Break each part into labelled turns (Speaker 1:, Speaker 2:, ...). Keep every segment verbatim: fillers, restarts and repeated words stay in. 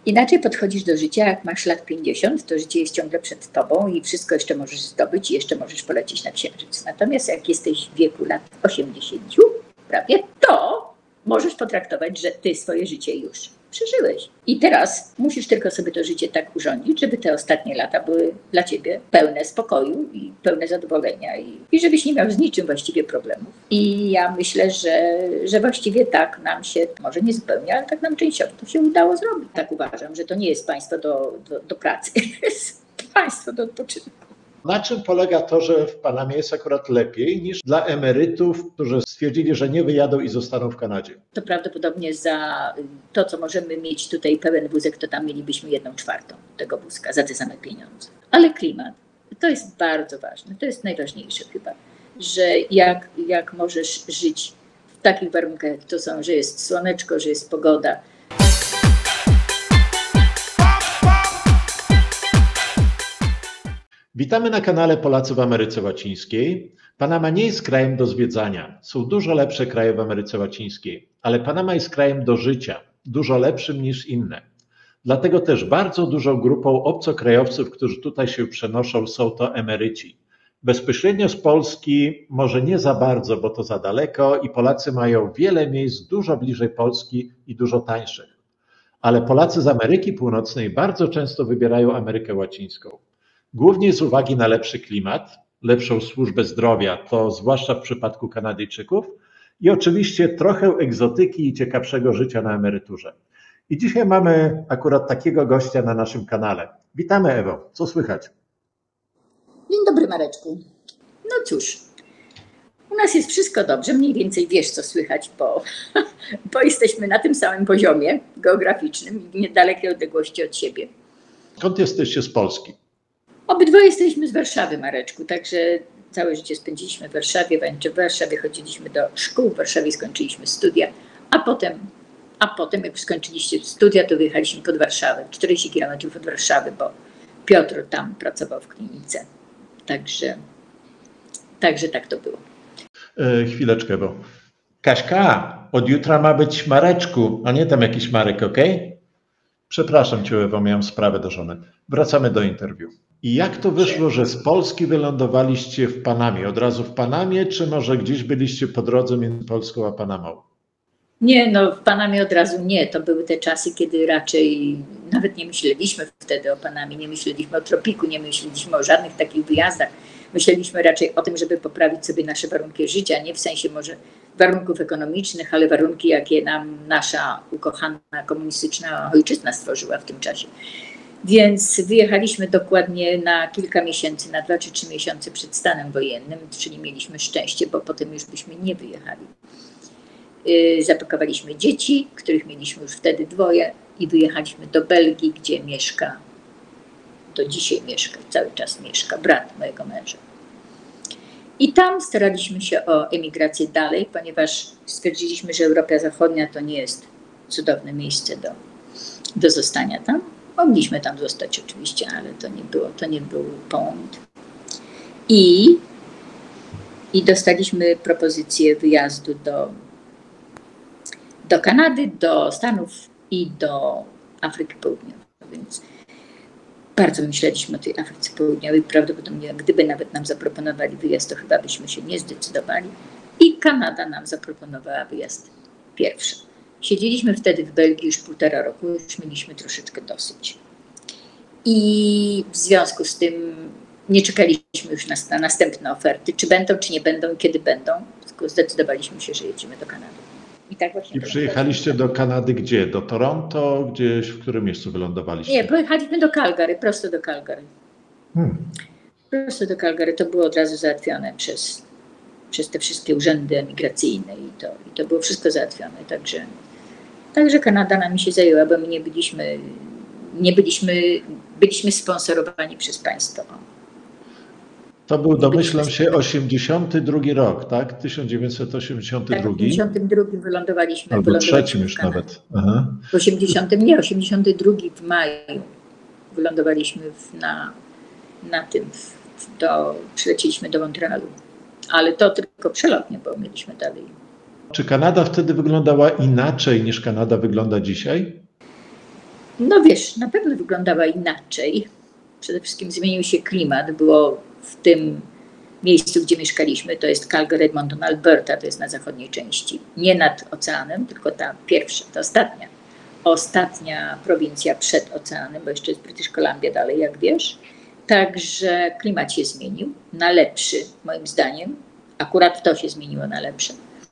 Speaker 1: inaczej podchodzisz do życia, jak masz lat pięćdziesiąt, to życie jest ciągle przed tobą i wszystko jeszcze możesz zdobyć i jeszcze możesz polecieć na Księżyc. Natomiast jak jesteś w wieku lat osiemdziesięciu prawie, to możesz potraktować, że ty swoje życie już przeżyłeś. I teraz musisz tylko sobie to życie tak urządzić, żeby te ostatnie lata były dla ciebie pełne spokoju i pełne zadowolenia i, i żebyś nie miał z niczym właściwie problemów. I ja myślę, że, że właściwie tak nam się, może nie zupełnie, ale tak nam częściowo to się udało zrobić. Tak uważam, że to nie jest państwo do, do, do pracy, to jest państwo do odpoczynku.
Speaker 2: Na czym polega to, że w Panamie jest akurat lepiej niż dla emerytów, którzy stwierdzili, że nie wyjadą i zostaną w Kanadzie?
Speaker 1: To prawdopodobnie za to, co możemy mieć tutaj pełen wózek, to tam mielibyśmy jedną czwartą tego wózka za te same pieniądze. Ale klimat, to jest bardzo ważne, to jest najważniejsze chyba, że jak, jak możesz żyć w takich warunkach, jak to są, że jest słoneczko, że jest pogoda.
Speaker 2: Witamy na kanale Polacy w Ameryce Łacińskiej. Panama nie jest krajem do zwiedzania. Są dużo lepsze kraje w Ameryce Łacińskiej, ale Panama jest krajem do życia, dużo lepszym niż inne. Dlatego też bardzo dużą grupą obcokrajowców, którzy tutaj się przenoszą, są to emeryci. Bezpośrednio z Polski może nie za bardzo, bo to za daleko i Polacy mają wiele miejsc dużo bliżej Polski i dużo tańszych. Ale Polacy z Ameryki Północnej bardzo często wybierają Amerykę Łacińską. Głównie z uwagi na lepszy klimat, lepszą służbę zdrowia, to zwłaszcza w przypadku Kanadyjczyków, i oczywiście trochę egzotyki i ciekawszego życia na emeryturze. I dzisiaj mamy akurat takiego gościa na naszym kanale. Witamy, Ewo, co słychać?
Speaker 1: Dzień dobry, Mareczku. No cóż, u nas jest wszystko dobrze, mniej więcej wiesz, co słychać, bo, bo jesteśmy na tym samym poziomie geograficznym, w niedalekiej odległości od siebie.
Speaker 2: Skąd jesteście z Polski?
Speaker 1: Obydwoje jesteśmy z Warszawy, Mareczku, także całe życie spędziliśmy w Warszawie, w Warszawie chodziliśmy do szkół, w Warszawie skończyliśmy studia, a potem, a potem jak skończyliście studia, to wyjechaliśmy pod Warszawę, czterdzieści kilometrów od Warszawy, bo Piotr tam pracował w klinice, także, także tak to było.
Speaker 2: E, chwileczkę, bo Kaśka, od jutra ma być Mareczku, a nie tam jakiś Marek, okej? Okay? Przepraszam Cię, Ewo, miałem sprawę do żony. Wracamy do interwiu. I jak to wyszło, że z Polski wylądowaliście w Panamie? Od razu w Panamie, czy może gdzieś byliście po drodze między Polską a Panamą?
Speaker 1: Nie, no w Panamie od razu nie. To były te czasy, kiedy raczej nawet nie myśleliśmy wtedy o Panamie, nie myśleliśmy o tropiku, nie myśleliśmy o żadnych takich wyjazdach. Myśleliśmy raczej o tym, żeby poprawić sobie nasze warunki życia, nie w sensie może warunków ekonomicznych, ale warunki, jakie nam nasza ukochana komunistyczna ojczyzna stworzyła w tym czasie. Więc wyjechaliśmy dokładnie na kilka miesięcy, na dwa czy trzy miesiące przed stanem wojennym, czyli mieliśmy szczęście, bo potem już byśmy nie wyjechali. Yy, zapakowaliśmy dzieci, których mieliśmy już wtedy dwoje i wyjechaliśmy do Belgii, gdzie mieszka, do dzisiaj mieszka, cały czas mieszka brat mojego męża. I tam staraliśmy się o emigrację dalej, ponieważ stwierdziliśmy, że Europa Zachodnia to nie jest cudowne miejsce do, do zostania tam. Mogliśmy tam zostać oczywiście, ale to nie było, to nie był point. I, i dostaliśmy propozycję wyjazdu do, do Kanady, do Stanów i do Afryki Południowej. Więc bardzo myśleliśmy o tej Afryce Południowej. Prawdopodobnie gdyby nawet nam zaproponowali wyjazd, to chyba byśmy się nie zdecydowali. I Kanada nam zaproponowała wyjazd pierwszy. Siedzieliśmy wtedy w Belgii już półtora roku, już mieliśmy troszeczkę dosyć. I w związku z tym nie czekaliśmy już na, na następne oferty, czy będą, czy nie będą, kiedy będą. Tylko zdecydowaliśmy się, że jedziemy do Kanady. I tak właśnie.
Speaker 2: I przyjechaliście do Kanady gdzie? Do Toronto? Gdzieś, w którym miejscu wylądowaliście?
Speaker 1: Nie, pojechaliśmy do Calgary, prosto do Calgary. Hmm. Prosto do Calgary, to było od razu załatwione przez, przez te wszystkie urzędy emigracyjne i to, i to było wszystko załatwione, także... Także Kanada nami się zajęła, bo my nie byliśmy, nie byliśmy, byliśmy sponsorowani przez państwo.
Speaker 2: To był, domyślam się, osiemdziesiąty drugi rok, tak? tysiąc dziewięćset osiemdziesiąty drugi.
Speaker 1: Tak, w osiemdziesiątym drugim wylądowaliśmy.
Speaker 2: Albo
Speaker 1: wylądowaliśmy
Speaker 2: trzecim już nawet.
Speaker 1: Aha. W osiemdziesiątym, nie, osiemdziesiąty drugi w maju wylądowaliśmy w, na, na tym, w, do, przylecieliśmy do Montrealu. Ale to tylko przelotnie, bo mieliśmy dalej.
Speaker 2: Czy Kanada wtedy wyglądała inaczej niż Kanada wygląda dzisiaj?
Speaker 1: No wiesz, na pewno wyglądała inaczej. Przede wszystkim zmienił się klimat. Było w tym miejscu, gdzie mieszkaliśmy, to jest Calgary, Edmonton, Alberta, to jest na zachodniej części. Nie nad oceanem, tylko ta pierwsza, ta ostatnia. Ostatnia prowincja przed oceanem, bo jeszcze jest British Columbia dalej, jak wiesz. Także klimat się zmienił na lepszy, moim zdaniem. Akurat to się zmieniło na lepsze.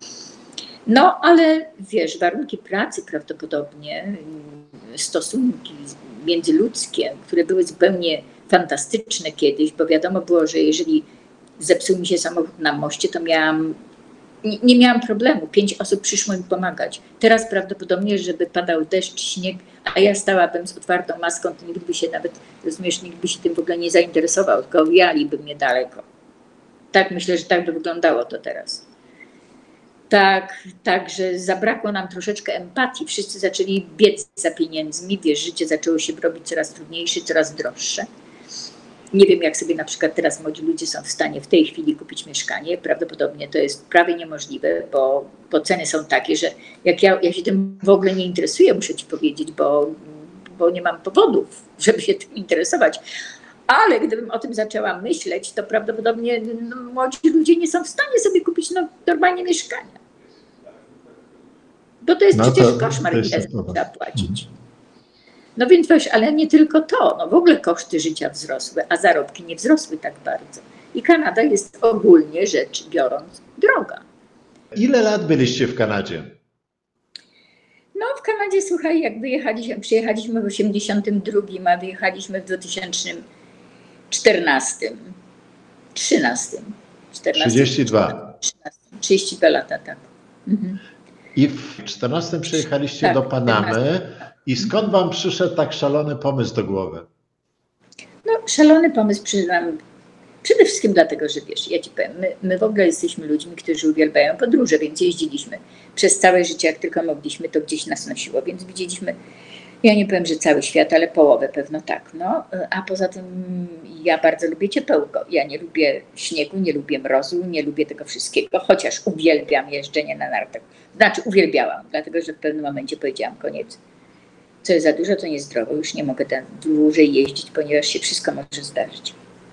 Speaker 1: No, ale wiesz, warunki pracy prawdopodobnie, stosunki międzyludzkie, które były zupełnie fantastyczne kiedyś, bo wiadomo było, że jeżeli zepsuł mi się samochód na moście, to miałam, nie, nie miałam problemu. Pięć osób przyszło mi pomagać. Teraz prawdopodobnie, żeby padał deszcz, śnieg, a ja stałabym z otwartą maską, to nikt by się nawet, rozumiesz, nikt by się tym w ogóle nie zainteresował, tylko owijaliby mnie daleko. Tak myślę, że tak by wyglądało to teraz. Tak, także zabrakło nam troszeczkę empatii. Wszyscy zaczęli biec za pieniędzmi, wiesz, życie zaczęło się robić coraz trudniejsze, coraz droższe. Nie wiem, jak sobie na przykład teraz młodzi ludzie są w stanie w tej chwili kupić mieszkanie. Prawdopodobnie to jest prawie niemożliwe, bo, bo ceny są takie, że jak ja, ja się tym w ogóle nie interesuję, muszę ci powiedzieć, bo, bo nie mam powodów, żeby się tym interesować. Ale gdybym o tym zaczęła myśleć, to prawdopodobnie no, młodzi ludzie nie są w stanie sobie kupić no, normalnie mieszkania. Bo to jest no przecież to, koszmar, ile trzeba płacić. No więc wiesz, ale nie tylko to, no w ogóle koszty życia wzrosły, a zarobki nie wzrosły tak bardzo. I Kanada jest ogólnie rzecz biorąc droga.
Speaker 2: Ile lat byliście w Kanadzie?
Speaker 1: No w Kanadzie, słuchaj, jak wyjechaliśmy, przyjechaliśmy w osiemdziesiątym drugim, a wyjechaliśmy w dwa tysiące czternastym, trzynastym, czternastym,
Speaker 2: trzydzieści dwa.
Speaker 1: trzynastym, trzydzieści dwa lata, tak. Mhm.
Speaker 2: I w czternastym przyjechaliście
Speaker 1: tak,
Speaker 2: do Panamy.
Speaker 1: czternastym.
Speaker 2: I skąd wam przyszedł tak szalony pomysł do głowy?
Speaker 1: No szalony pomysł przyszedł nam przede wszystkim dlatego, że wiesz, ja ci powiem, my, my w ogóle jesteśmy ludźmi, którzy uwielbiają podróże, więc jeździliśmy przez całe życie, jak tylko mogliśmy, to gdzieś nas nosiło, więc widzieliśmy, ja nie powiem, że cały świat, ale połowę pewno tak, no. A poza tym ja bardzo lubię ciepełko, ja nie lubię śniegu, nie lubię mrozu, nie lubię tego wszystkiego, chociaż uwielbiam jeżdżenie na nartach. Znaczy uwielbiałam, dlatego że w pewnym momencie powiedziałam koniec. Co jest za dużo, to niezdrowo, już nie mogę tam dłużej jeździć, ponieważ się wszystko może zdarzyć.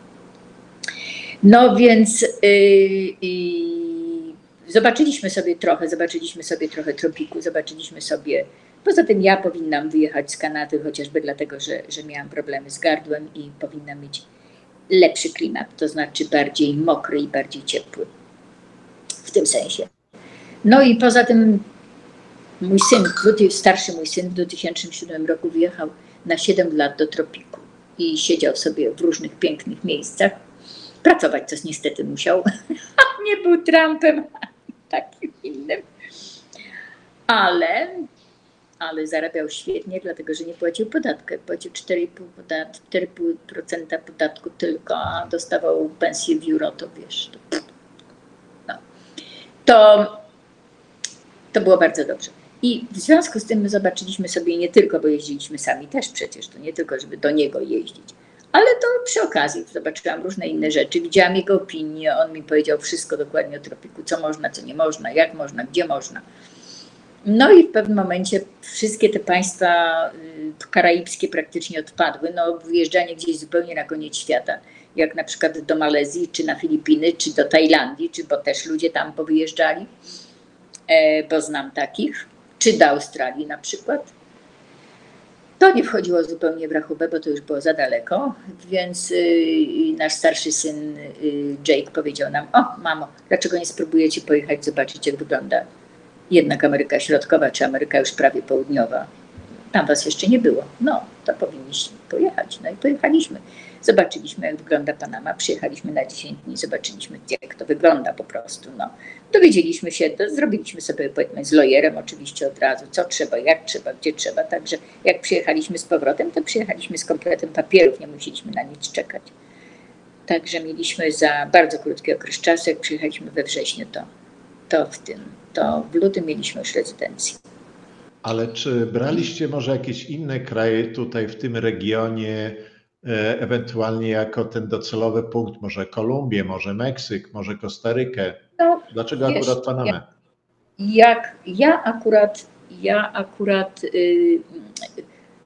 Speaker 1: No więc yy, yy, zobaczyliśmy sobie trochę, zobaczyliśmy sobie trochę tropiku, zobaczyliśmy sobie, poza tym ja powinnam wyjechać z Kanady, chociażby dlatego, że, że miałam problemy z gardłem i powinnam mieć lepszy klimat, to znaczy bardziej mokry i bardziej ciepły, w tym sensie. No i poza tym mój syn, starszy mój syn w dwa tysiące siódmym roku wyjechał na siedem lat do tropiku i siedział sobie w różnych pięknych miejscach. Pracować coś niestety musiał. Nie był Trumpem, takim innym. Ale, ale zarabiał świetnie, dlatego że nie płacił podatku. Płacił cztery i pół procent podatku tylko, a dostawał pensję w euro, to wiesz. To, no. to, to było bardzo dobrze. I w związku z tym my zobaczyliśmy sobie nie tylko, bo jeździliśmy sami też przecież, to nie tylko, żeby do niego jeździć, ale to przy okazji zobaczyłam różne inne rzeczy, widziałam jego opinię, on mi powiedział wszystko dokładnie o tropiku, co można, co nie można, jak można, gdzie można. No i w pewnym momencie wszystkie te państwa karaibskie praktycznie odpadły, no wyjeżdżanie gdzieś zupełnie na koniec świata, jak na przykład do Malezji, czy na Filipiny, czy do Tajlandii, czy bo też ludzie tam powyjeżdżali, e, bo znam takich, czy do Australii na przykład. To nie wchodziło zupełnie w rachubę, bo to już było za daleko, więc y, nasz starszy syn y, Jake powiedział nam: o mamo, dlaczego nie spróbujecie pojechać zobaczyć, jak wygląda jednak Ameryka Środkowa, czy Ameryka już prawie Południowa. Tam was jeszcze nie było. No, to powinniśmy pojechać. No i pojechaliśmy. Zobaczyliśmy, jak wygląda Panama. Przyjechaliśmy na dziesięć dni, zobaczyliśmy, jak to wygląda po prostu. No. Dowiedzieliśmy się, to zrobiliśmy sobie powiedzmy z lawierem oczywiście od razu, co trzeba, jak trzeba, gdzie trzeba. Także jak przyjechaliśmy z powrotem, to przyjechaliśmy z kompletem papierów, nie musieliśmy na nic czekać. Także mieliśmy za bardzo krótki okres czasu, jak przyjechaliśmy we wrześniu, to, to w tym, to w lutym mieliśmy już rezydencję.
Speaker 2: Ale czy braliście może jakieś inne kraje tutaj w tym regionie, e, ewentualnie jako ten docelowy punkt, może Kolumbię, może Meksyk, może Kostarykę?
Speaker 1: No,
Speaker 2: dlaczego wiesz, akurat Panamę?
Speaker 1: Jak, jak ja akurat, ja akurat yy,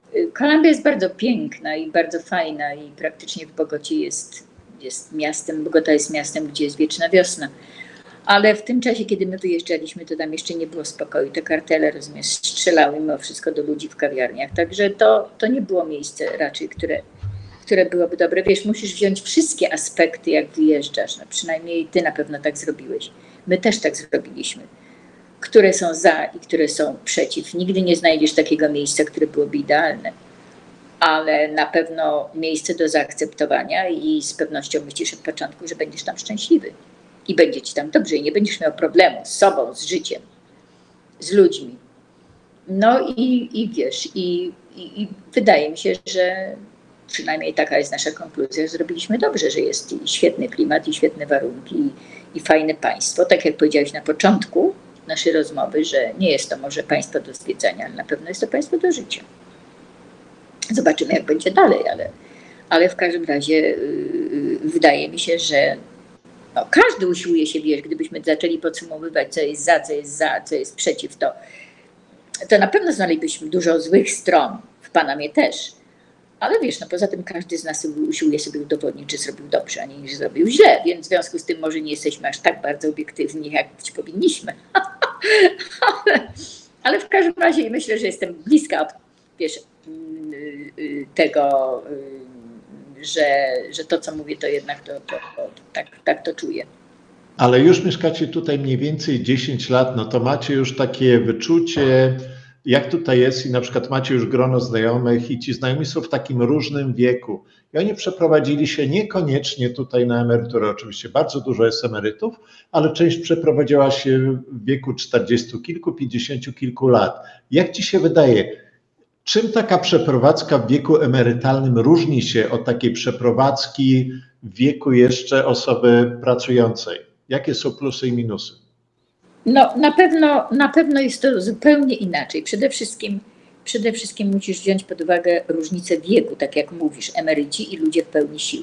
Speaker 1: Kolumbia jest bardzo piękna i bardzo fajna i praktycznie w Bogocie jest, jest miastem, Bogota jest miastem, gdzie jest wieczna wiosna. Ale w tym czasie, kiedy my wyjeżdżaliśmy, to tam jeszcze nie było spokoju. Te kartele, rozumiesz, strzelały mimo wszystko do ludzi w kawiarniach. Także to, to nie było miejsce raczej, które, które byłoby dobre. Wiesz, musisz wziąć wszystkie aspekty, jak wyjeżdżasz. No, przynajmniej ty na pewno tak zrobiłeś. My też tak zrobiliśmy. Które są za i które są przeciw. Nigdy nie znajdziesz takiego miejsca, które byłoby idealne. Ale na pewno miejsce do zaakceptowania i z pewnością myślisz od początku, że będziesz tam szczęśliwy. I będzie ci tam dobrze i nie będziesz miał problemu z sobą, z życiem, z ludźmi. No i, i wiesz, i, i, i wydaje mi się, że przynajmniej taka jest nasza konkluzja, że zrobiliśmy dobrze, że jest i świetny klimat, i świetne warunki, i, i fajne państwo. Tak jak powiedziałeś na początku naszej rozmowy, że nie jest to może państwo do zwiedzania, ale na pewno jest to państwo do życia. Zobaczymy, jak będzie dalej, ale, ale w każdym razie yy, wydaje mi się, że no, każdy usiłuje się, wiesz, gdybyśmy zaczęli podsumowywać, co jest za, co jest za, co jest przeciw, to, to na pewno znaleźlibyśmy dużo złych stron, w Panamie też. Ale wiesz, no poza tym każdy z nas usiłuje sobie udowodnić, że zrobił dobrze, a nie, że zrobił źle, więc w związku z tym może nie jesteśmy aż tak bardzo obiektywni, jak być powinniśmy. ale, ale w każdym razie myślę, że jestem bliska od, wiesz, tego, że, że to, co mówię, to jednak to, to, to, tak, tak to czuję.
Speaker 2: Ale już mieszkacie tutaj mniej więcej dziesięć lat, no to macie już takie wyczucie, jak tutaj jest i na przykład macie już grono znajomych i ci znajomi są w takim różnym wieku i oni przeprowadzili się niekoniecznie tutaj na emeryturę. Oczywiście bardzo dużo jest emerytów, ale część przeprowadziła się w wieku czterdziestu kilku, pięćdziesięciu kilku lat. Jak ci się wydaje, czym taka przeprowadzka w wieku emerytalnym różni się od takiej przeprowadzki w wieku jeszcze osoby pracującej? Jakie są plusy i minusy?
Speaker 1: No na pewno, na pewno jest to zupełnie inaczej. Przede wszystkim, przede wszystkim musisz wziąć pod uwagę różnicę wieku, tak jak mówisz, emeryci i ludzie w pełni sił.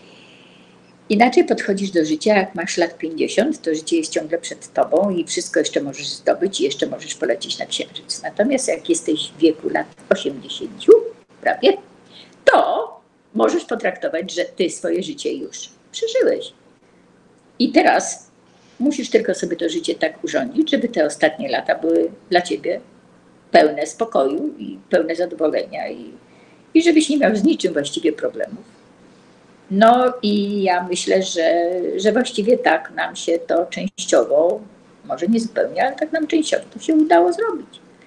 Speaker 1: Inaczej podchodzisz do życia, jak masz lat pięćdziesiąt, to życie jest ciągle przed tobą i wszystko jeszcze możesz zdobyć i jeszcze możesz polecieć na księżyc. Natomiast jak jesteś w wieku lat osiemdziesięciu prawie, to możesz potraktować, że ty swoje życie już przeżyłeś. I teraz musisz tylko sobie to życie tak urządzić, żeby te ostatnie lata były dla ciebie pełne spokoju i pełne zadowolenia i, i żebyś nie miał z niczym właściwie problemów. No i ja myślę, że, że właściwie tak nam się to częściowo, może nie zupełnie, ale tak nam częściowo to się udało zrobić.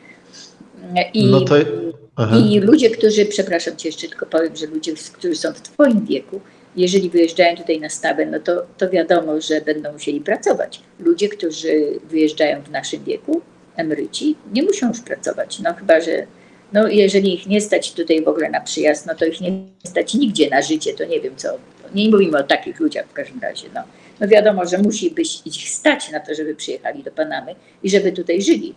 Speaker 1: I, no to, i ludzie, którzy, przepraszam cię jeszcze tylko powiem, że ludzie, którzy są w twoim wieku, jeżeli wyjeżdżają tutaj na stałe, no to, to wiadomo, że będą musieli pracować. Ludzie, którzy wyjeżdżają w naszym wieku, emeryci, nie muszą już pracować. No chyba, że no, jeżeli ich nie stać tutaj w ogóle na przyjazd, no to ich nie stać nigdzie na życie, to nie wiem co. Nie mówimy o takich ludziach w każdym razie. No, no wiadomo, że musi być ich stać na to, żeby przyjechali do Panamy i żeby tutaj żyli.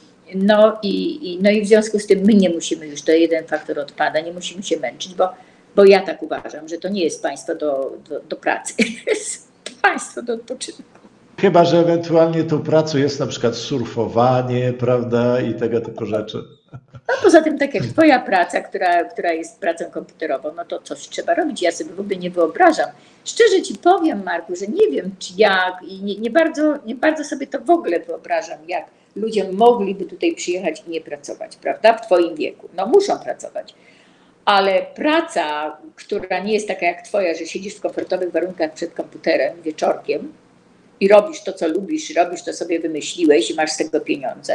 Speaker 1: No i, i, no i w związku z tym my nie musimy już, to jeden faktor odpada, nie musimy się męczyć, bo Bo ja tak uważam, że to nie jest państwo do, do, do pracy, to jest państwo do odpoczynku.
Speaker 2: Chyba że ewentualnie tą pracą jest na przykład surfowanie, prawda, i tego typu rzeczy.
Speaker 1: No poza tym, tak jak twoja praca, która, która jest pracą komputerową, no to coś trzeba robić. Ja sobie w ogóle nie wyobrażam. Szczerze ci powiem, Marku, że nie wiem czy jak i nie, nie, bardzo, nie bardzo sobie to w ogóle wyobrażam, jak ludzie mogliby tutaj przyjechać i nie pracować, prawda, w twoim wieku. No muszą pracować. Ale praca, która nie jest taka jak twoja, że siedzisz w komfortowych warunkach przed komputerem wieczorkiem i robisz to, co lubisz, robisz to, sobie wymyśliłeś i masz z tego pieniądze,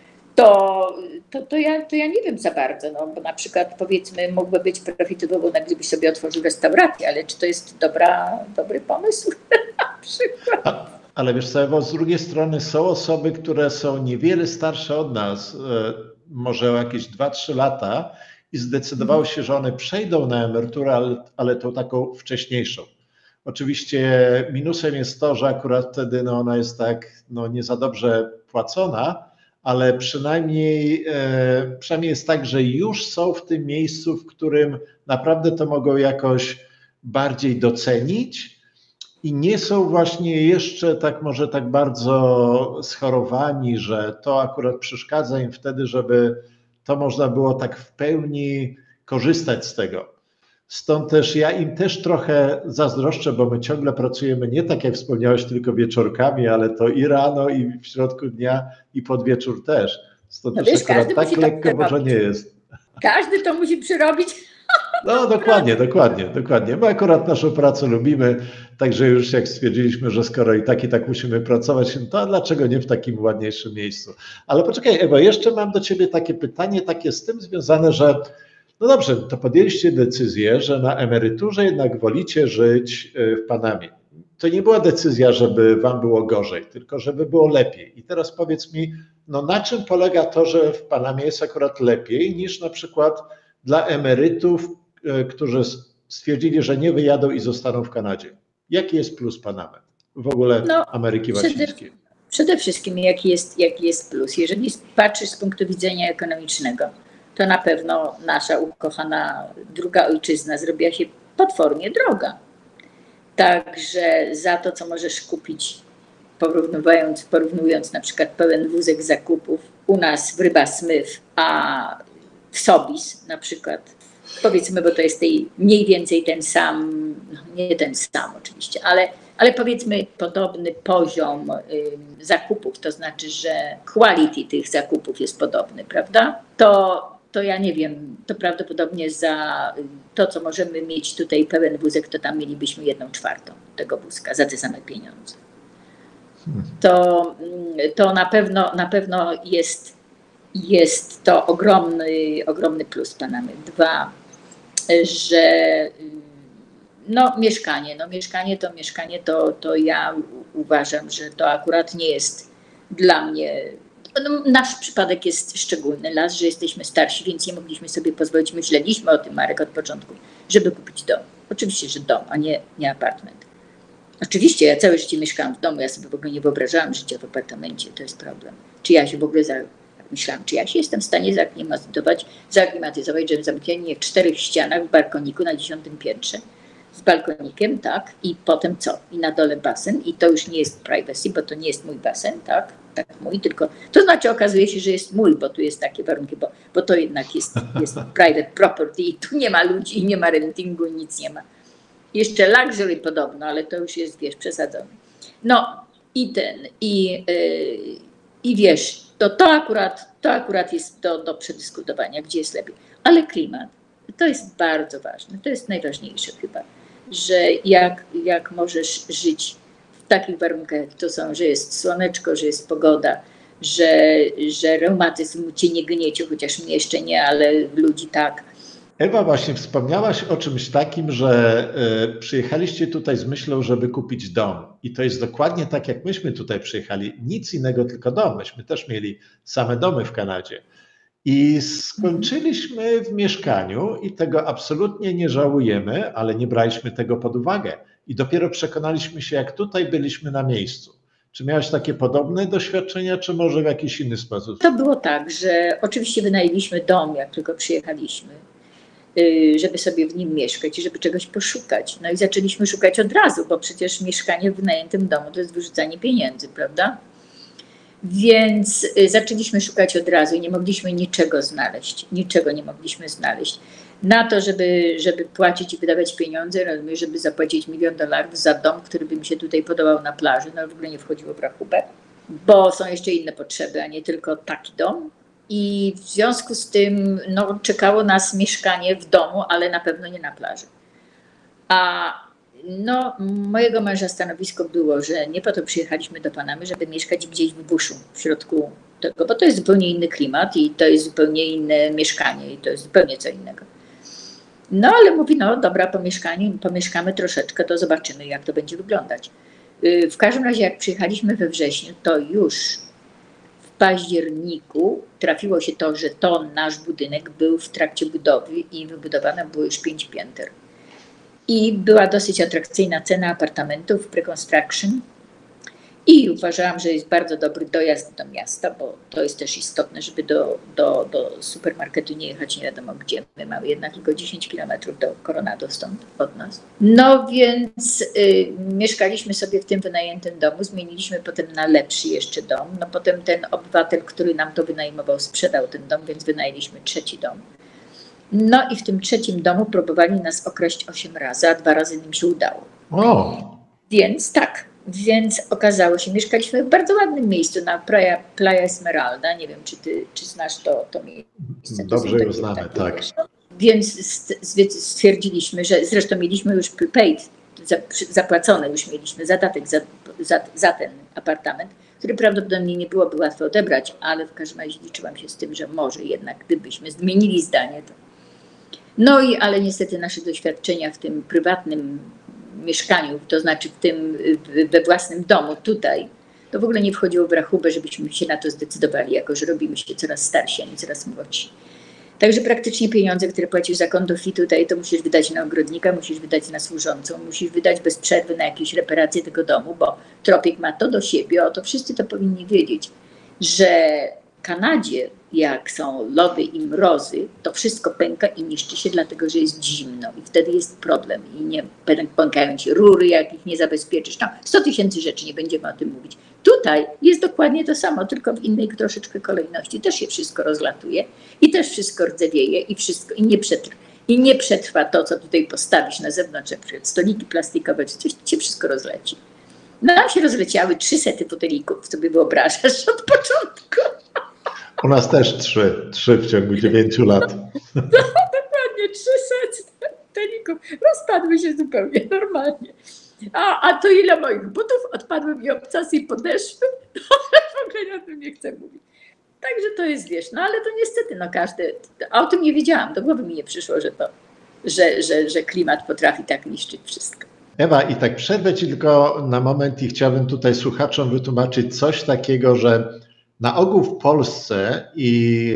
Speaker 1: to, to, to, ja, to ja nie wiem za bardzo. No, bo na przykład powiedzmy mógłby być profitowo, gdybyś sobie otworzył restaurację, ale czy to jest dobra, dobry pomysł? Na przykład.
Speaker 2: A, ale wiesz co, Ewo, z drugiej strony są osoby, które są niewiele starsze od nas, może o jakieś dwa trzy lata, i zdecydowało się, że one przejdą na emeryturę, ale, ale tą taką wcześniejszą. Oczywiście minusem jest to, że akurat wtedy no, ona jest tak no, nie za dobrze płacona, ale przynajmniej, e, przynajmniej jest tak, że już są w tym miejscu, w którym naprawdę to mogą jakoś bardziej docenić i nie są właśnie jeszcze tak może tak bardzo schorowani, że to akurat przeszkadza im wtedy, żeby to można było tak w pełni korzystać z tego. Stąd też ja im też trochę zazdroszczę, bo my ciągle pracujemy nie tak jak wspomniałeś, tylko wieczorkami, ale to i rano, i w środku dnia, i pod wieczór też. Stąd
Speaker 1: No
Speaker 2: też
Speaker 1: wiesz,
Speaker 2: akurat tak lekko
Speaker 1: to
Speaker 2: może nie jest.
Speaker 1: Każdy to musi przyrobić.
Speaker 2: No dokładnie, dokładnie, dokładnie. My akurat naszą pracę lubimy, także już jak stwierdziliśmy, że skoro i tak i tak musimy pracować, to dlaczego nie w takim ładniejszym miejscu? Ale poczekaj Ewo, jeszcze mam do Ciebie takie pytanie, takie z tym związane, że no dobrze, to podjęliście decyzję, że na emeryturze jednak wolicie żyć w Panamie. To nie była decyzja, żeby Wam było gorzej, tylko żeby było lepiej. I teraz powiedz mi, no na czym polega to, że w Panamie jest akurat lepiej niż na przykład dla emerytów, którzy stwierdzili, że nie wyjadą i zostaną w Kanadzie? Jaki jest plus Panamy, w ogóle no, Ameryki Łacińskiej?
Speaker 1: Przede, przede wszystkim jaki jest, jaki jest plus? Jeżeli patrzysz z punktu widzenia ekonomicznego, to na pewno nasza ukochana druga ojczyzna zrobiła się potwornie droga. Także za to, co możesz kupić, porównując, porównując na przykład pełen wózek zakupów u nas w Ryba Smith, a w Sobis na przykład, powiedzmy, bo to jest tej, mniej więcej ten sam, no nie ten sam oczywiście, ale, ale powiedzmy podobny poziom y, zakupów, to znaczy, że quality tych zakupów jest podobny, prawda? To, to ja nie wiem, to prawdopodobnie za to, co możemy mieć tutaj pełen wózek, to tam mielibyśmy jedną czwartą tego wózka za te same pieniądze. To, to na pewno, na pewno jest, jest to ogromny, ogromny plus Panamy. Dwa, że no mieszkanie, no mieszkanie to mieszkanie, to, to ja uważam, że to akurat nie jest dla mnie, no, nasz przypadek jest szczególny, las, że jesteśmy starsi, więc nie mogliśmy sobie pozwolić, myśleliśmy o tym, Marek, od początku, żeby kupić dom. Oczywiście, że dom, a nie, nie apartment. Oczywiście, ja całe życie mieszkałam w domu, ja sobie w ogóle nie wyobrażałam życia w apartamencie, to jest problem. Czy ja się w ogóle, za, myślałam, czy ja się jestem w stanie zaklimatyzować, zaklimatyzować, że zamknięcie w czterech ścianach w balkoniku na dziesiątym piętrze, z balkonikiem, tak, i potem co? I na dole basen, i to już nie jest privacy, bo to nie jest mój basen, tak, tak mój, tylko, to znaczy okazuje się, że jest mój, bo tu jest takie warunki, bo, bo to jednak jest, jest private property i tu nie ma ludzi, nie ma rentingu, nic nie ma. Jeszcze luxury podobno, ale to już jest, wiesz, przesadzone. No i ten, i, yy, i wiesz, to, to, akurat, to akurat jest do, do przedyskutowania, gdzie jest lepiej. Ale klimat, to jest bardzo ważne, to jest najważniejsze chyba, że jak, jak możesz żyć w takich warunkach, jak to są, że jest słoneczko, że jest pogoda, że, że reumatyzm cię nie gniecie, chociaż mnie jeszcze nie, ale ludzi tak.
Speaker 2: Ewa, właśnie wspomniałaś o czymś takim, że y, przyjechaliście tutaj z myślą, żeby kupić dom. I to jest dokładnie tak, jak myśmy tutaj przyjechali. Nic innego, tylko dom. Myśmy też mieli same domy w Kanadzie. I skończyliśmy w mieszkaniu i tego absolutnie nie żałujemy, ale nie braliśmy tego pod uwagę. I dopiero przekonaliśmy się, jak tutaj byliśmy na miejscu. Czy miałaś takie podobne doświadczenia, czy może w jakiś inny sposób?
Speaker 1: To było tak, że oczywiście wynajęliśmy dom, jak tylko przyjechaliśmy, żeby sobie w nim mieszkać i żeby czegoś poszukać. No i zaczęliśmy szukać od razu, bo przecież mieszkanie w wynajętym domu to jest wyrzucanie pieniędzy, prawda? Więc zaczęliśmy szukać od razu i nie mogliśmy niczego znaleźć. Niczego nie mogliśmy znaleźć. Na to, żeby, żeby płacić i wydawać pieniądze, żeby zapłacić milion dolarów za dom, który by mi się tutaj podobał na plaży, no w ogóle nie wchodziło w rachubę, bo są jeszcze inne potrzeby, a nie tylko taki dom. I w związku z tym no, czekało nas mieszkanie w domu, ale na pewno nie na plaży. A no, mojego męża stanowisko było, że nie po to przyjechaliśmy do Panamy, żeby mieszkać gdzieś w buszu, w środku tego, bo to jest zupełnie inny klimat i to jest zupełnie inne mieszkanie i to jest zupełnie co innego. No ale mówi, no dobra, pomieszkanie, pomieszkamy troszeczkę, to zobaczymy, jak to będzie wyglądać. W każdym razie, jak przyjechaliśmy we wrześniu, to już w październiku trafiło się to, że to nasz budynek był w trakcie budowy i wybudowane było już pięć pięter. I była dosyć atrakcyjna cena apartamentów pre-construction. I uważałam, że jest bardzo dobry dojazd do miasta, bo to jest też istotne, żeby do, do, do supermarketu nie jechać nie wiadomo gdzie. My mamy jednak tylko dziesięć kilometrów do Coronado stąd od nas. No więc y, mieszkaliśmy sobie w tym wynajętym domu, zmieniliśmy potem na lepszy jeszcze dom. No potem ten obywatel, który nam to wynajmował, sprzedał ten dom, więc wynajęliśmy trzeci dom. No i w tym trzecim domu próbowali nas okraść osiem razy, a dwa razy im się udało.
Speaker 2: O.
Speaker 1: Więc tak, więc okazało się, mieszkaliśmy w bardzo ładnym miejscu na Playa, Playa Esmeralda. Nie wiem, czy ty czy znasz to, to miejsce.
Speaker 2: Dobrze
Speaker 1: to
Speaker 2: ją znamy, takie, tak.
Speaker 1: Wiesz, no. Więc stwierdziliśmy, że zresztą mieliśmy już prepaid, zapłacone już mieliśmy zadatek za, za, za ten apartament, który prawdopodobnie nie byłoby łatwo odebrać, ale w każdym razie liczyłam się z tym, że może jednak gdybyśmy zmienili zdanie, to... No i ale niestety nasze doświadczenia w tym prywatnym mieszkaniu, to znaczy w tym we własnym domu tutaj, to w ogóle nie wchodziło w rachubę, żebyśmy się na to zdecydowali, jako że robimy się coraz starsi, a nie coraz młodsi. Także praktycznie pieniądze, które płacisz za konto tutaj, to musisz wydać na ogrodnika, musisz wydać na służącą, musisz wydać bez przerwy na jakieś reparacje tego domu, bo Tropik ma to do siebie, o to wszyscy to powinni wiedzieć, że w Kanadzie, jak są lody i mrozy, to wszystko pęka i niszczy się, dlatego że jest zimno i wtedy jest problem i nie pękają ci rury, jak ich nie zabezpieczysz. No, sto tysięcy rzeczy, nie będziemy o tym mówić. Tutaj jest dokładnie to samo, tylko w innej troszeczkę kolejności. Też się wszystko rozlatuje i też wszystko rdzewieje i wszystko i nie przetrwa. I nie przetrwa to, co tutaj postawisz na zewnątrz, jak przykład stoliki plastikowe, czy coś, ci się wszystko rozleci. Nam się rozleciały trzy sety fotelików, sobie wyobrażasz, od początku.
Speaker 2: U nas też trzy, trzy w ciągu dziewięciu lat.
Speaker 1: No, dokładnie, trzy sety fotelików rozpadły się zupełnie normalnie. A, a to ile moich butów odpadły mi obcasy i podeszwy, no, w ogóle o tym nie chcę mówić. Także to jest, wiesz, no ale to niestety, no każdy, a o tym nie wiedziałam, do głowy mi nie przyszło, że to, że, że, że klimat potrafi tak niszczyć wszystko.
Speaker 2: Ewa, i tak przerwę ci tylko na moment i chciałbym tutaj słuchaczom wytłumaczyć coś takiego, że na ogół w Polsce i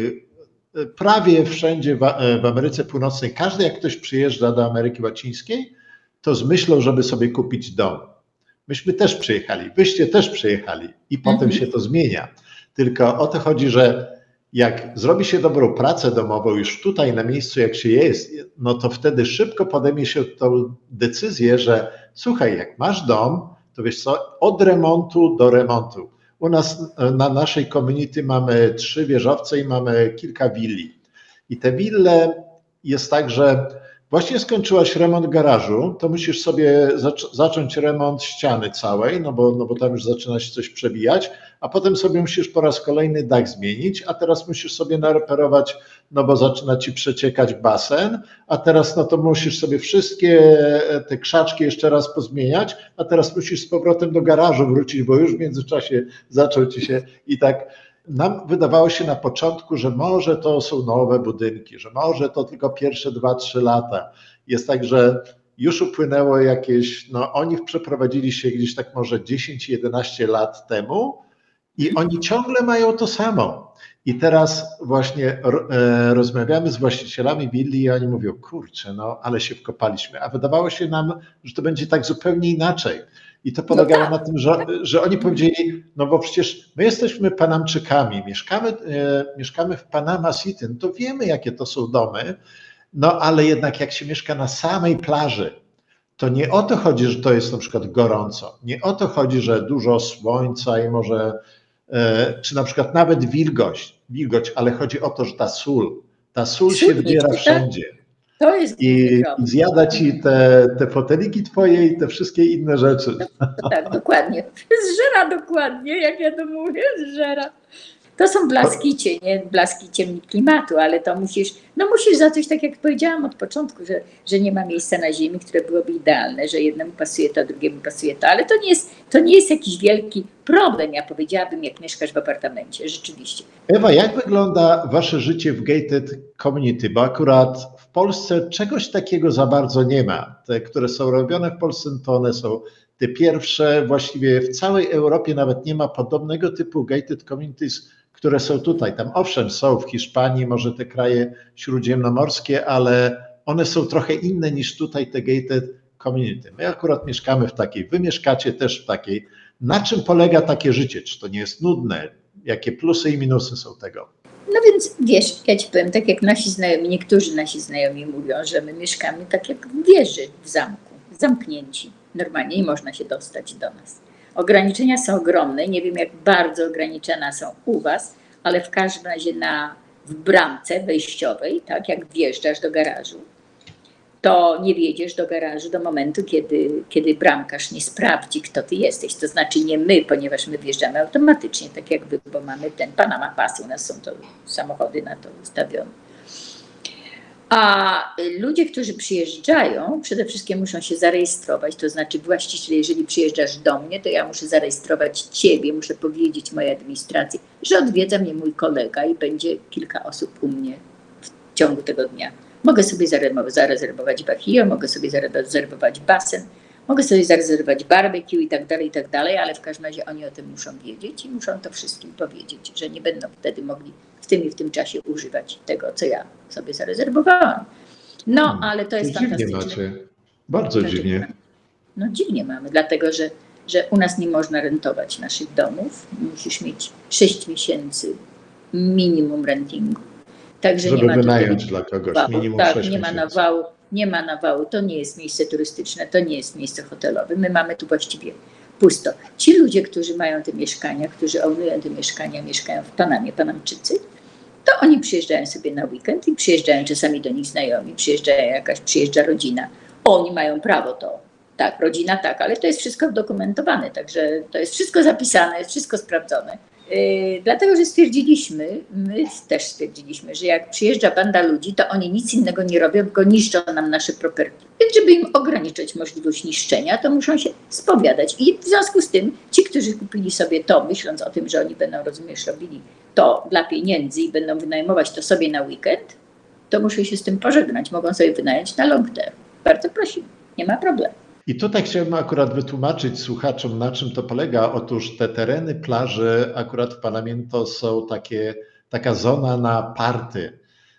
Speaker 2: prawie wszędzie w Ameryce Północnej, każdy jak ktoś przyjeżdża do Ameryki Łacińskiej, to z myślą, żeby sobie kupić dom. Myśmy też przyjechali, wyście też przyjechali i potem mm-hmm. się to zmienia. Tylko o to chodzi, że jak zrobi się dobrą pracę domową już tutaj na miejscu, jak się jest, no to wtedy szybko podejmie się tą decyzję, że słuchaj, jak masz dom, to wiesz co, od remontu do remontu. U nas na naszej community mamy trzy wieżowce i mamy kilka willi. I te wille jest tak, że właśnie skończyłaś remont garażu, to musisz sobie zac- zacząć remont ściany całej, no bo, no bo tam już zaczyna się coś przebijać, a potem sobie musisz po raz kolejny dach zmienić, a teraz musisz sobie nareperować, no bo zaczyna ci przeciekać basen, a teraz no to musisz sobie wszystkie te krzaczki jeszcze raz pozmieniać, a teraz musisz z powrotem do garażu wrócić, bo już w międzyczasie zaczął ci się i tak... Nam wydawało się na początku, że może to są nowe budynki, że może to tylko pierwsze dwa trzy lata. Jest tak, że już upłynęło jakieś, no oni przeprowadzili się gdzieś tak może dziesięć jedenaście lat temu i oni ciągle mają to samo. I teraz właśnie e, rozmawiamy z właścicielami willi i oni mówią, kurczę, no ale się wkopaliśmy. A wydawało się nam, że to będzie tak zupełnie inaczej. I to polegało no tak. na tym, że, że oni powiedzieli, no bo przecież my jesteśmy Panamczykami, mieszkamy, e, mieszkamy w Panama City, no to wiemy jakie to są domy, no ale jednak jak się mieszka na samej plaży, to nie o to chodzi, że to jest na przykład gorąco, nie o to chodzi, że dużo słońca i może, e, czy na przykład nawet wilgoć, wilgoć, ale chodzi o to, że ta sól, ta sól się wdziera wszędzie.
Speaker 1: To jest
Speaker 2: I, i zjada ci te, te foteliki twoje i te wszystkie inne rzeczy.
Speaker 1: No, tak, dokładnie. Zżera dokładnie, jak ja to mówię, zżera. To są blaski cienie, blaski ciemni klimatu, ale to musisz, no musisz za coś, tak jak powiedziałam od początku, że, że nie ma miejsca na ziemi, które byłoby idealne, że jednemu pasuje to, drugiemu pasuje to, ale to nie jest, to nie jest jakiś wielki problem, ja powiedziałabym, jak mieszkasz w apartamencie, rzeczywiście.
Speaker 2: Ewa, jak wygląda wasze życie w gated community, bo akurat w Polsce czegoś takiego za bardzo nie ma. Te, które są robione w Polsce, to one są te pierwsze, właściwie w całej Europie nawet nie ma podobnego typu gated communities, które są tutaj. Tam owszem są w Hiszpanii, może te kraje śródziemnomorskie, ale one są trochę inne niż tutaj te gated community. My akurat mieszkamy w takiej, wy mieszkacie też w takiej. Na czym polega takie życie? Czy to nie jest nudne? Jakie plusy i minusy są tego?
Speaker 1: No więc wiesz, ja ci powiem, tak jak nasi znajomi, niektórzy nasi znajomi mówią, że my mieszkamy tak jak w wieży, w zamku, zamknięci. Normalnie nie można się dostać do nas. Ograniczenia są ogromne, nie wiem jak bardzo ograniczone są u was, ale w każdym razie na, w bramce wejściowej, tak jak wjeżdżasz do garażu, to nie wjedziesz do garażu do momentu, kiedy, kiedy bramkarz nie sprawdzi, kto ty jesteś. To znaczy nie my, ponieważ my wjeżdżamy automatycznie, tak jak wy, bo mamy ten Panama Pasy, u nas są to samochody na to ustawione. A ludzie, którzy przyjeżdżają, przede wszystkim muszą się zarejestrować, to znaczy właściciel, jeżeli przyjeżdżasz do mnie, to ja muszę zarejestrować ciebie, muszę powiedzieć mojej administracji, że odwiedza mnie mój kolega i będzie kilka osób u mnie w ciągu tego dnia. Mogę sobie zarezerwować bachio, mogę sobie zarezerwować basen, mogę sobie zarezerwować barbecue i tak dalej, i tak dalej, ale w każdym razie oni o tym muszą wiedzieć i muszą to wszystkim powiedzieć, że nie będą wtedy mogli w tym i w tym czasie używać tego, co ja sobie zarezerwowałam. No, hmm, ale to jest fantastyczne.
Speaker 2: Macie. Bardzo no, dziwnie.
Speaker 1: No dziwnie mamy, dlatego że, że u nas nie można rentować naszych domów. Musisz mieć sześć miesięcy minimum rentingu. Także
Speaker 2: żeby
Speaker 1: nie ma
Speaker 2: wynająć dla kogoś
Speaker 1: nawału.
Speaker 2: minimum
Speaker 1: Tak,
Speaker 2: sześć
Speaker 1: nie ma
Speaker 2: miesięcy.
Speaker 1: nawału, nie ma nawału, to nie jest miejsce turystyczne, to nie jest miejsce hotelowe. My mamy tu właściwie pusto. Ci ludzie, którzy mają te mieszkania, którzy ownują te mieszkania, mieszkają w Panamie, Panamczycy, to oni przyjeżdżają sobie na weekend i przyjeżdżają czasami do nich znajomi, przyjeżdżają jakaś, przyjeżdża rodzina. Oni mają prawo to, tak, rodzina tak, ale to jest wszystko udokumentowane, także to jest wszystko zapisane, jest wszystko sprawdzone. Yy, dlatego, że stwierdziliśmy, my też stwierdziliśmy, że jak przyjeżdża banda ludzi, to oni nic innego nie robią, tylko niszczą nam nasze property. Więc żeby im ograniczyć możliwość niszczenia, to muszą się spowiadać. I w związku z tym ci, którzy kupili sobie to, myśląc o tym, że oni będą, rozumiesz, robili to dla pieniędzy i będą wynajmować to sobie na weekend, to muszą się z tym pożegnać. Mogą sobie wynająć na long term. Bardzo prosimy, nie ma problemu.
Speaker 2: I tutaj chciałbym akurat wytłumaczyć słuchaczom, na czym to polega. Otóż te tereny plaży akurat w Panamie to są takie, taka zona na party.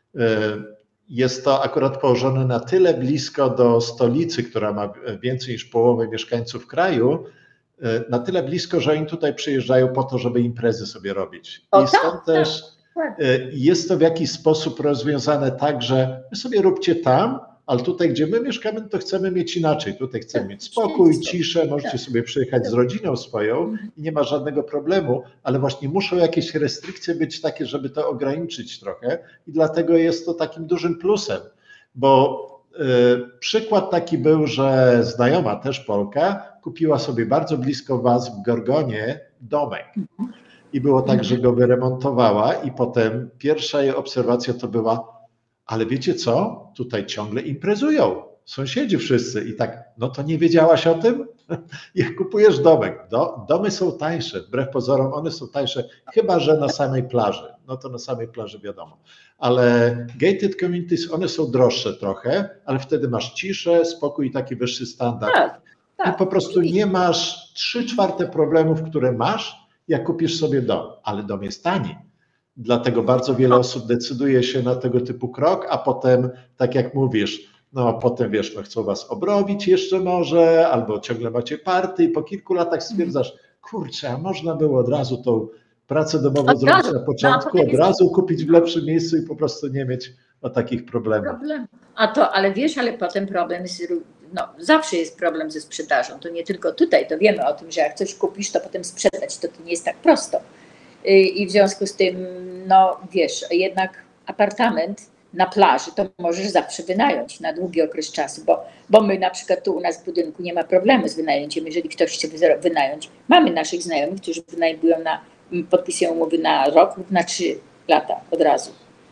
Speaker 2: Jest to akurat położone na tyle blisko do stolicy, która ma więcej niż połowę mieszkańców kraju, na tyle blisko, że oni tutaj przyjeżdżają po to, żeby imprezy sobie robić.
Speaker 1: O,
Speaker 2: I stąd
Speaker 1: tak,
Speaker 2: też
Speaker 1: tak.
Speaker 2: Jest to w jakiś sposób rozwiązane tak, że wy sobie róbcie tam, ale tutaj, gdzie my mieszkamy, to chcemy mieć inaczej. Tutaj chcemy mieć spokój, ciszę, możecie sobie przyjechać z rodziną swoją i nie ma żadnego problemu, ale właśnie muszą jakieś restrykcje być takie, żeby to ograniczyć trochę i dlatego jest to takim dużym plusem, bo y, przykład taki był, że znajoma też Polka kupiła sobie bardzo blisko was w Gorgonie domek i było tak, że go wyremontowała i potem pierwsza jej obserwacja to była: ale wiecie co, tutaj ciągle imprezują, sąsiedzi wszyscy i tak, no to nie wiedziałaś o tym? Jak kupujesz domek, do, domy są tańsze, wbrew pozorom one są tańsze, chyba że na samej plaży, no to na samej plaży wiadomo, ale gated communities, one są droższe trochę, ale wtedy masz ciszę, spokój i taki wyższy standard.
Speaker 1: Tak, tak,
Speaker 2: I po prostu nie masz trzy czwarte problemów, które masz, jak kupisz sobie dom, ale dom jest tani. Dlatego bardzo wiele osób decyduje się na tego typu krok, a potem, tak jak mówisz, no potem wiesz, no chcą was obrobić jeszcze może, albo ciągle macie party i po kilku latach stwierdzasz, kurczę, a można było od razu tą pracę domową zrobić na początku, od razu kupić w lepszym miejscu i po prostu nie mieć o takich problemów.
Speaker 1: Problem. A to, ale wiesz, ale potem problem jest, no zawsze jest problem ze sprzedażą, to nie tylko tutaj, to wiemy o tym, że jak coś kupisz, to potem sprzedać, to, to nie jest tak prosto. I w związku z tym, no wiesz, jednak apartament na plaży to możesz zawsze wynająć na długi okres czasu, bo, bo my na przykład tu u nas w budynku nie ma problemu z wynajęciem, jeżeli ktoś chce wynająć. Mamy naszych znajomych, którzy wynajmują na, podpisują umowy na rok lub na trzy lata od razu.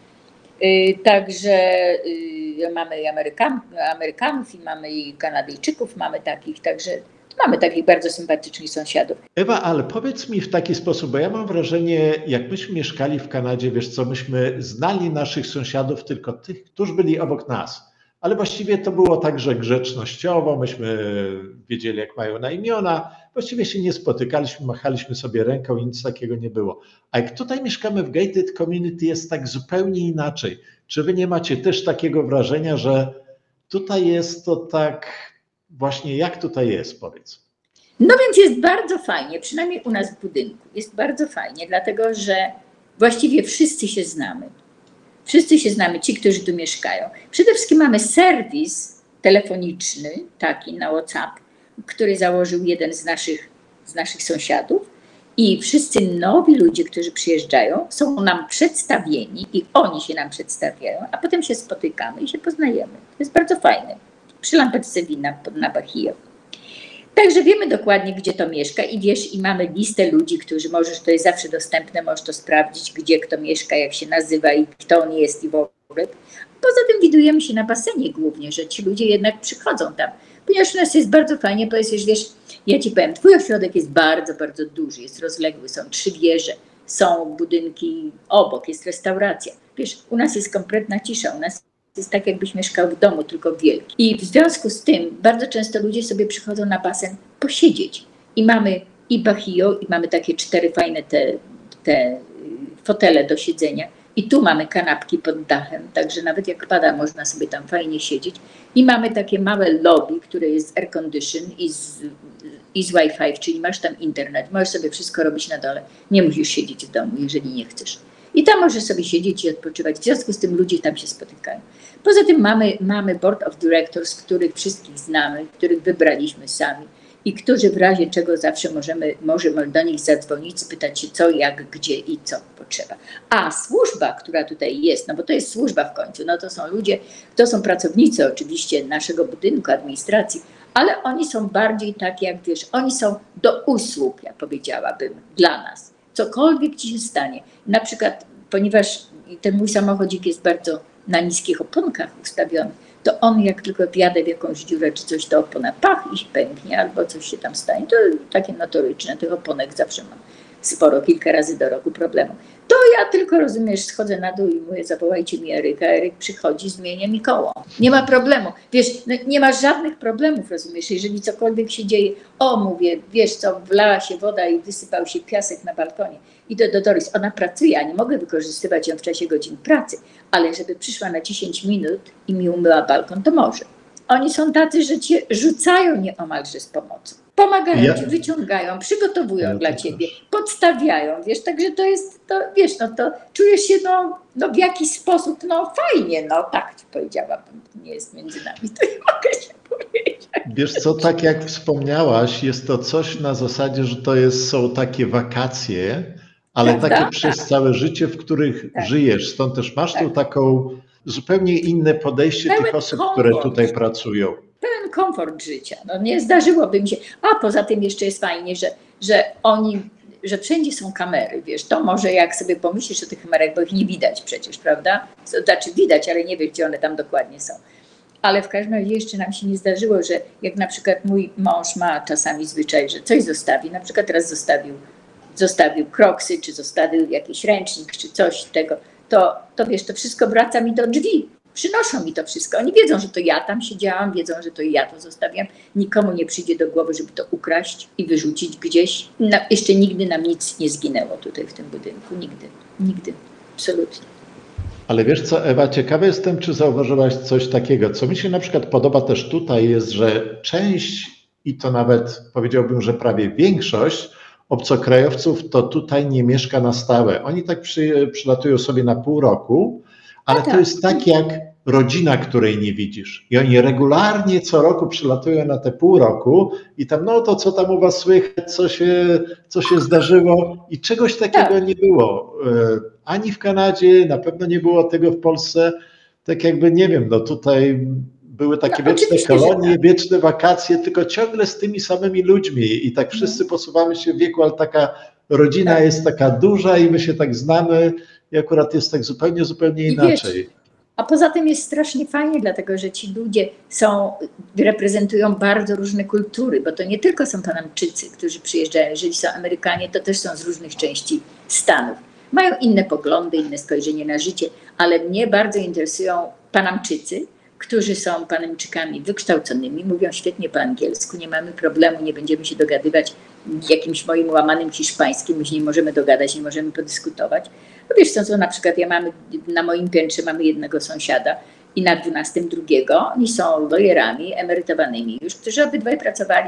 Speaker 1: Yy, także yy, mamy Amerykan, Amerykanów i mamy i Kanadyjczyków, mamy takich, także mamy takich bardzo sympatycznych sąsiadów.
Speaker 2: Ewa, ale powiedz mi w taki sposób, bo ja mam wrażenie, jak myśmy mieszkali w Kanadzie, wiesz co, myśmy znali naszych sąsiadów, tylko tych, którzy byli obok nas. Ale właściwie to było także grzecznościowo, myśmy wiedzieli, jak mają na imiona, właściwie się nie spotykaliśmy, machaliśmy sobie ręką i nic takiego nie było. A jak tutaj mieszkamy w gated community, jest tak zupełnie inaczej. Czy wy nie macie też takiego wrażenia, że tutaj jest to tak... Właśnie jak tutaj jest, powiedz?
Speaker 1: No więc jest bardzo fajnie, przynajmniej u nas w budynku. Jest bardzo fajnie, dlatego że właściwie wszyscy się znamy. Wszyscy się znamy, ci, którzy tu mieszkają. Przede wszystkim mamy serwis telefoniczny, taki na WhatsApp, który założył jeden z naszych, z naszych sąsiadów. I wszyscy nowi ludzie, którzy przyjeżdżają, są nam przedstawieni i oni się nam przedstawiają, a potem się spotykamy i się poznajemy. To jest bardzo fajne. Przy lampeczce wina na Bahia. Także wiemy dokładnie, gdzie to mieszka i wiesz, i mamy listę ludzi, którzy możesz, to jest zawsze dostępne, możesz to sprawdzić, gdzie kto mieszka, jak się nazywa i kto on jest i w ogóle. Poza tym widujemy się na basenie głównie, że ci ludzie jednak przychodzą tam. Ponieważ u nas jest bardzo fajnie, powiesz, wiesz, ja ci powiem, twój ośrodek jest bardzo, bardzo duży, jest rozległy, są trzy wieże, są budynki obok, jest restauracja. Wiesz, u nas jest kompletna cisza, u nas jest tak, jakbyś mieszkał w domu, tylko wielki. I w związku z tym bardzo często ludzie sobie przychodzą na basen posiedzieć. I mamy i Bahio, i mamy takie cztery fajne te, te fotele do siedzenia. I tu mamy kanapki pod dachem, także nawet jak pada, można sobie tam fajnie siedzieć. I mamy takie małe lobby, które jest air condition i z, i z Wi-Fi, czyli masz tam internet, możesz sobie wszystko robić na dole. Nie musisz siedzieć w domu, jeżeli nie chcesz. I tam możesz sobie siedzieć i odpoczywać. W związku z tym ludzie tam się spotykają. Poza tym mamy, mamy board of directors, których wszystkich znamy, których wybraliśmy sami i którzy w razie czego zawsze możemy, możemy do nich zadzwonić, spytać się co, jak, gdzie i co potrzeba. A służba, która tutaj jest, no bo to jest służba w końcu, no to są ludzie, to są pracownicy oczywiście naszego budynku, administracji, ale oni są bardziej tak jak wiesz, oni są do usług, ja powiedziałabym, dla nas. Cokolwiek ci się stanie. Na przykład, ponieważ ten mój samochodzik jest bardzo na niskich oponkach ustawiony, to on jak tylko wjadę w jakąś dziurę czy coś, to opona pach i się pęknie albo coś się tam stanie. To takie notoryczne, tych oponek zawsze mam sporo, kilka razy do roku problemu. To ja tylko, rozumiesz, schodzę na dół i mówię, zawołajcie mi Eryka. Eryk przychodzi, zmienia mi koło. Nie ma problemu. Wiesz, no, nie ma żadnych problemów, rozumiesz, jeżeli cokolwiek się dzieje. O, mówię, wiesz co, wlała się woda i wysypał się piasek na balkonie. Idę do Doris, ona pracuje, a nie mogę wykorzystywać ją w czasie godzin pracy, ale żeby przyszła na dziesięć minut i mi umyła balkon, to może. Oni są tacy, że cię rzucają nieomalże z pomocą. Pomagają ja, ci, wyciągają, przygotowują ja dla ciebie, też. Podstawiają, wiesz, także to jest, to, wiesz, no to czujesz się, no, no w jakiś sposób, no fajnie, no tak ci powiedziałabym, nie jest między nami, to nie mogę się powiedzieć.
Speaker 2: Wiesz co, tak jak wspomniałaś, jest to coś na zasadzie, że to jest, są takie wakacje, ale Prawda? takie przez tak. całe życie, w których tak. żyjesz, stąd też masz tak. tu taką zupełnie inne podejście Pełen tych osób, komfort. które tutaj pracują.
Speaker 1: Pełen komfort życia. No nie zdarzyłoby mi się. A poza tym jeszcze jest fajnie, że, że oni, że wszędzie są kamery, wiesz, to może jak sobie pomyślisz o tych kamerach, bo ich nie widać przecież, prawda? Znaczy widać, ale nie wiesz, gdzie one tam dokładnie są. Ale w każdym razie jeszcze nam się nie zdarzyło, że jak na przykład mój mąż ma czasami zwyczaj, że coś zostawi, na przykład teraz zostawił, zostawił kroksy, czy zostawił jakiś ręcznik, czy coś tego, to, to wiesz, to wszystko wraca mi do drzwi. Przynoszą mi to wszystko. Oni wiedzą, że to ja tam siedziałam, wiedzą, że to ja to zostawiam. Nikomu nie przyjdzie do głowy, żeby to ukraść i wyrzucić gdzieś. No, jeszcze nigdy nam nic nie zginęło tutaj w tym budynku. Nigdy. Nigdy. Absolutnie.
Speaker 2: Ale wiesz co, Ewa, ciekawy jestem, czy zauważyłaś coś takiego, co mi się na przykład podoba też tutaj jest, że część, i to nawet powiedziałbym, że prawie większość obcokrajowców to tutaj nie mieszka na stałe. Oni tak przy, przylatują sobie na pół roku, ale no tak. to jest tak jak rodzina, której nie widzisz. I oni regularnie co roku przylatują na te pół roku i tam, no to co tam u was słychać, co się, co się zdarzyło i czegoś takiego tak. nie było. Ani w Kanadzie, na pewno nie było tego w Polsce. Tak jakby, nie wiem, no tutaj były takie no, wieczne kolonie, tak. wieczne wakacje, tylko ciągle z tymi samymi ludźmi i tak wszyscy no. posuwamy się w wieku, ale taka rodzina tak. jest taka duża i my się tak znamy i akurat jest tak zupełnie, zupełnie inaczej. Wiesz,
Speaker 1: a poza tym jest strasznie fajnie, dlatego że ci ludzie są, reprezentują bardzo różne kultury, bo to nie tylko są Panamczycy, którzy przyjeżdżają, jeżeli są Amerykanie, to też są z różnych części Stanów. Mają inne poglądy, inne spojrzenie na życie, ale mnie bardzo interesują Panamczycy, którzy są Panamczykami wykształconymi, mówią świetnie po angielsku, nie mamy problemu, nie będziemy się dogadywać jakimś moim łamanym hiszpańskim, my się nie możemy dogadać, nie możemy podyskutować. No wiesz co, co na przykład ja mamy, na moim piętrze mamy jednego sąsiada i na dwunastym drugiego, oni są lawyerami emerytowanymi już, którzy obydwaj pracowali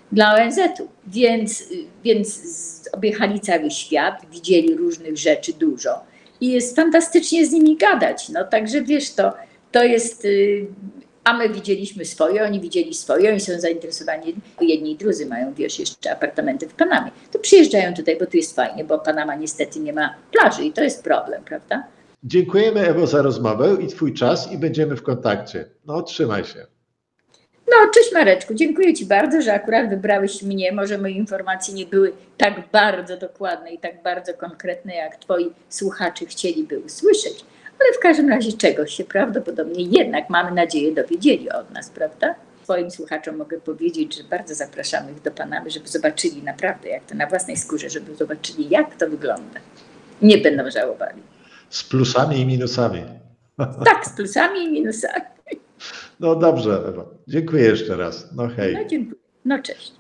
Speaker 1: dla O N Z u. Więc, więc objechali cały świat, widzieli różnych rzeczy dużo i jest fantastycznie z nimi gadać. No także wiesz, to, to jest... A my widzieliśmy swoje, oni widzieli swoje, oni są zainteresowani. Jedni i drudzy mają, wiesz, jeszcze apartamenty w Panamie. To przyjeżdżają tutaj, bo tu jest fajnie, bo Panama niestety nie ma plaży i to jest problem, prawda?
Speaker 2: Dziękujemy, Ewo, za rozmowę i twój czas i będziemy w kontakcie. No, trzymaj się.
Speaker 1: No, cześć Mareczku, dziękuję ci bardzo, że akurat wybrałeś mnie. Może moje informacje nie były tak bardzo dokładne i tak bardzo konkretne, jak twoi słuchacze chcieliby usłyszeć. Ale w każdym razie czegoś się prawdopodobnie jednak, mamy nadzieję, dowiedzieli od nas, prawda? Swoim słuchaczom mogę powiedzieć, że bardzo zapraszamy ich do Panamy, żeby zobaczyli naprawdę, jak to na własnej skórze, żeby zobaczyli, jak to wygląda. Nie będą żałowali.
Speaker 2: Z plusami i minusami.
Speaker 1: Tak, z plusami i minusami.
Speaker 2: No dobrze, Ewo. Dziękuję jeszcze raz. No hej.
Speaker 1: No dziękuję. No cześć.